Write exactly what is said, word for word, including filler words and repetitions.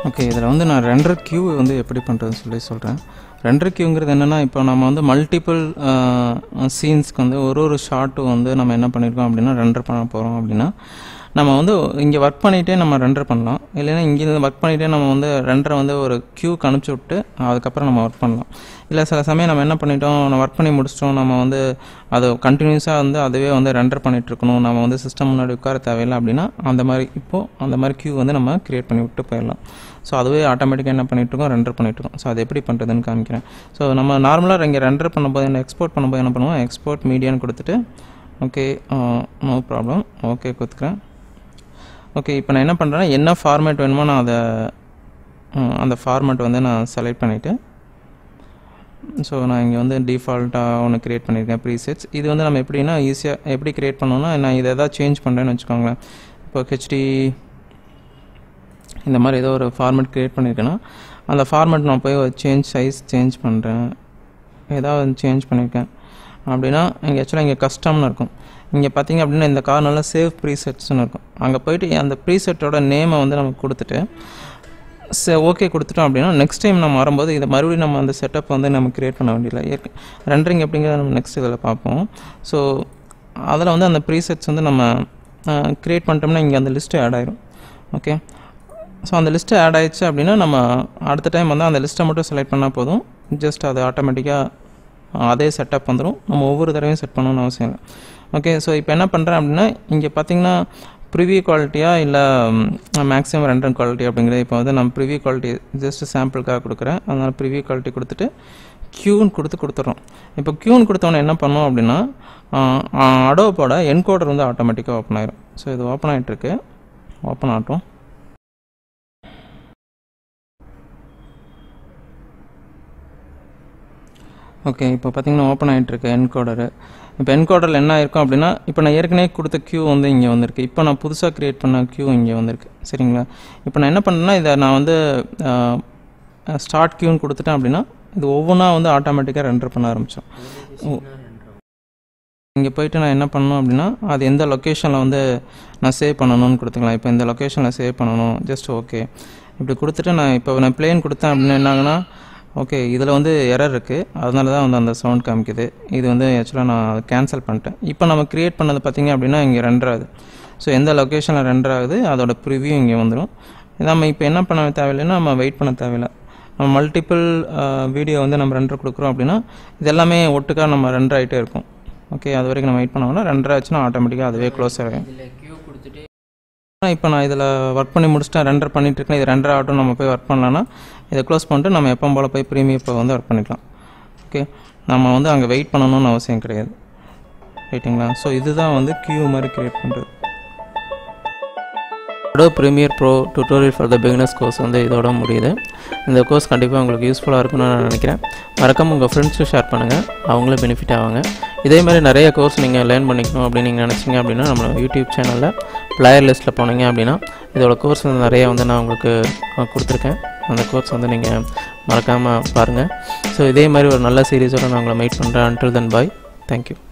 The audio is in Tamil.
ஓகே, இதில் வந்து நான் ரெண்டர் கியூ வந்து எப்படி பண்ணுறதுன்னு சொல்லி சொல்கிறேன். ரெண்டர் கியூங்கிறது என்னென்னா, இப்போ நம்ம வந்து மல்டிபிள் சீன்ஸ்க்கு வந்து ஒரு ஒரு ஷார்ட்டும் வந்து நம்ம என்ன பண்ணியிருக்கோம் அப்படின்னா ரெண்டர் பண்ண போகிறோம் அப்படின்னா, நம்ம வந்து இங்கே ஒர்க் பண்ணிகிட்டே நம்ம ரெண்டர் பண்ணலாம். இல்லைன்னா இங்கேருந்து ஒர்க் பண்ணிகிட்டே நம்ம வந்து ரெண்டரை வந்து ஒரு கியூக்கு அனுப்பிச்சி விட்டு அதுக்கப்புறம் நம்ம ஒர்க் பண்ணலாம். இல்லை சில சமயம் நம்ம என்ன பண்ணிட்டோம், நம்ம ஒர்க் பண்ணி முடிச்சிட்டோம், நம்ம வந்து அது கண்டினியூஸாக வந்து அதுவே வந்து ரெண்டர் பண்ணிகிட்டு இருக்கணும், நம்ம வந்து சிஸ்டம் முன்னாடி உட்கார தேவையில்லை அப்படின்னா அந்த மாதிரி இப்போது அந்த மாதிரி கியூ வந்து நம்ம க்ரியேட் பண்ணி விட்டு போயிடலாம். ஸோ அதுவே ஆட்டோமேட்டிக்காக என்ன பண்ணிகிட்ருக்கோம், ரெண்டர் பண்ணிகிட்ருக்கோம். ஸோ அது எப்படி பண்ணுறதுன்னு காமிக்கிறேன். ஸோ நம்ம நார்மலாக இங்கே ரெண்டர் பண்ணும்போது என்ன எக்ஸ்போர்ட் பண்ணும்போது என்ன பண்ணுவோம், எக்ஸ்போர்ட் மீடியான்னு கொடுத்துட்டு ஓகே நோ ப்ராப்ளம் ஓகே கொடுத்துக்கிறேன். ஓகே, இப்போ நான் என்ன பண்ணுறேன்னா என்ன ஃபார்மேட் வேணுமோ நான் அதை அந்த ஃபார்மேட் வந்து நான் செலக்ட் பண்ணிவிட்டு, ஸோ நான் இங்கே வந்து டிஃபால்ட்டாக ஒன்று க்ரியேட் பண்ணியிருக்கேன் ப்ரீசெட்ஸ். இது வந்து நம்ம எப்படின்னா ஈஸியாக எப்படி க்ரியேட் பண்ணோன்னா, நான் இதை எதாவது சேஞ்ச் பண்ணுறேன்னு வச்சுக்கோங்களேன். இப்போ ஹெச்டி இந்த மாதிரி ஏதோ ஒரு ஃபார்மேட் க்ரியேட் பண்ணியிருக்கேன்னா அந்த ஃபார்மேட் நான் போய் ஒரு சேஞ்ச் சைஸ் சேஞ்ச் பண்ணுறேன், ஏதாவது சேஞ்ச் பண்ணியிருக்கேன் அப்படின்னா இங்கே ஆக்சுவலாக இங்கே கஸ்டம்னு இருக்கும். இங்கே பார்த்திங்க அப்படின்னா இந்த கார்னரில் சேவ் ப்ரீசெட்ஸ்னு இருக்கும். அங்கே போய்ட்டு அந்த ப்ரீசெட்டோட நேமை வந்து நம்ம கொடுத்துட்டு சே ஓகே கொடுத்துட்டோம் அப்படின்னா நெக்ஸ்ட் டைம் நம்ம வரும்போது இதை மறுபடியும் நம்ம அந்த செட்டப் வந்து நம்ம க்ரியேட் பண்ண வேண்டியதில்லை. ஏற்க ரெண்டரிங் எப்படிங்கிறத நம்ம நெக்ஸ்ட் இதில் பார்ப்போம். ஸோ அதில் வந்து அந்த ப்ரீசெட்ஸ் வந்து நம்ம க்ரியேட் பண்ணிட்டோம்னா இங்கே அந்த லிஸ்ட்டு ஆட் ஆயிரும். ஓகே, ஸோ அந்த லிஸ்ட்டு ஆட் ஆயிடுச்சு அப்படின்னா நம்ம அடுத்த டைம் வந்து அந்த லிஸ்ட்டை மட்டும் செலக்ட் பண்ணால் போதும், ஜஸ்ட் அது ஆட்டோமேட்டிக்காக அதே செட்டப் வந்துடும், நம்ம ஒவ்வொரு தடவையும் செட் பண்ணணும்னு அவசியம் இல்லை. ஓகே, ஸோ இப்போ என்ன பண்ணுறேன் அப்படின்னா இங்கே பார்த்திங்கன்னா ப்ரிவியூ குவாலிட்டியாக இல்லை மேக்ஸிமம் ரெண்டர் குவாலிட்டி அப்படிங்கிறது இப்போ வந்து நம்ம ப்ரிவியூ குவாலிட்டி ஜஸ்ட் சாம்பிளுக்காக கொடுக்குறேன். அதனால் ப்ரிவியூ குவாலிட்டி கொடுத்துட்டு க்யூன்னு கொடுத்து கொடுத்துட்றோம். இப்போ க்யூன்னு கொடுத்தோன்னே என்ன பண்ணோம் அப்படின்னா அடோபோட என்கோடர் வந்து ஆட்டோமேட்டிக்காக ஓப்பன் ஆயிரும். ஸோ இது ஓப்பன் ஆகிட்டுருக்கு, ஓப்பன் ஆகட்டும். ஓகே, இப்போ பார்த்திங்கன்னா ஓப்பன் ஆகிட்டுருக்கு என்கோடரு. இப்போ என்கோடரில் என்ன ஆயிருக்கும் அப்படின்னா, இப்போ நான் ஏற்கனவே கொடுத்த க்யூ வந்து இங்கே வந்திருக்கு, இப்போ நான் புதுசாக க்ரியேட் பண்ண க்யூ இங்கே வந்திருக்கு. சரிங்களா, இப்போ நான் என்ன பண்ணுறேன்னா இதை நான் வந்து ஸ்டார்ட் க்யூன்னு கொடுத்துட்டேன் அப்படின்னா இது ஒவ்வொன்றா வந்து ஆட்டோமேட்டிக்காக ரெண்டர் பண்ண ஆரம்பித்தோம். இங்கே போய்ட்டு நான் என்ன பண்ணணும் அப்படின்னா அது எந்த லொக்கேஷனில் வந்து நான் சேவ் பண்ணணும்னு கொடுத்துக்கலாம். இப்போ இந்த லொக்கேஷனில் சேவ் பண்ணணும், ஜஸ்ட் ஓகே இப்படி கொடுத்துட்டு நான் இப்போ நான் பிளேன் கொடுத்தேன் அப்படின்னா என்ன ஆகுனா, ஓகே இதில் வந்து எரர் இருக்குது, அதனால தான் வந்து அந்த சவுண்ட் காமிக்குது. இது வந்து ஆக்சுவலாக நான் கேன்சல் பண்ணிட்டேன். இப்போ நம்ம க்ரியேட் பண்ணது பார்த்திங்க அப்படின்னா இங்கே ரெண்டர் ஆகுது. ஸோ எந்த லொக்கேஷனில் ரெண்டர் ஆகுது அதோட ப்ரிவியூ இங்கே வந்துடும். நம்ம இப்போ என்ன பண்ண தேவையில்லைன்னா நம்ம வெயிட் பண்ண தேவையில்லை. நம்ம மல்டிபிள் வீடியோ வந்து நம்ம ரெண்டர் கொடுக்குறோம் அப்படின்னா இது எல்லாமே ஒட்டுக்காக நம்ம ரெண்டர் ஆகிட்டே இருக்கும். ஓகே, அது வரைக்கும் நம்ம வெயிட் பண்ணோம்னா ரெண்டர் ஆச்சுன்னா ஆட்டோமேட்டிக்காக அதுவே க்ளோஸ் ஆகும். இப்போ நான் இதில் ஒர்க் பண்ணி முடிச்சுட்டேன், ரெண்டர் பண்ணிட்டு இருக்கேன், இது ரெண்டர் ஆகட்டும், நம்ம போய் ஒர்க் பண்ணலான்னா இதை க்ளோஸ் பண்ணிட்டு நம்ம எப்போ போல் போய் ப்ரீமியம் இப்போ வந்து ஒர்க் பண்ணிக்கலாம். ஓகே, நம்ம வந்து அங்கே வெயிட் பண்ணணும்னு அவசியம் கிடையாது. ரைட்டுங்களா, ஸோ இதுதான் வந்து கியூ மாதிரி க்ரியேட் பண்ணுறது. Adobe Premiere Pro Tutorial for the Beginners course வந்து இதோட முடியுது. இந்த கோர்ஸ் கண்டிப்பாக உங்களுக்கு யூஸ்ஃபுல்லாக இருக்கும்னு நான் நினைக்கிறேன். மறக்காம உங்கள் ஃப்ரெண்ட்ஸும் ஷேர் பண்ணுங்கள், அவங்களும் பெனிஃபிட் ஆவாங்க. இதே மாதிரி நிறைய கோர்ஸ் நீங்கள் லேர்ன் பண்ணிக்கணும் அப்படின்னு நீங்கள் நினச்சிங்க அப்படின்னா நம்ம யூடியூப் சேனலில் பிளேயர் லிஸ்ட்டில் போனீங்க அப்படின்னா இதோட கோர்ஸ் வந்து நிறைய வந்து நான் உங்களுக்கு கொடுத்துருக்கேன். அந்த கோர்ஸ் வந்து நீங்கள் மறக்காமல் பாருங்கள். ஸோ இதே மாதிரி ஒரு நல்ல சீரீஸோடு நான் உங்களை மீட் பண்ணுறேன். Until then bye, thank you.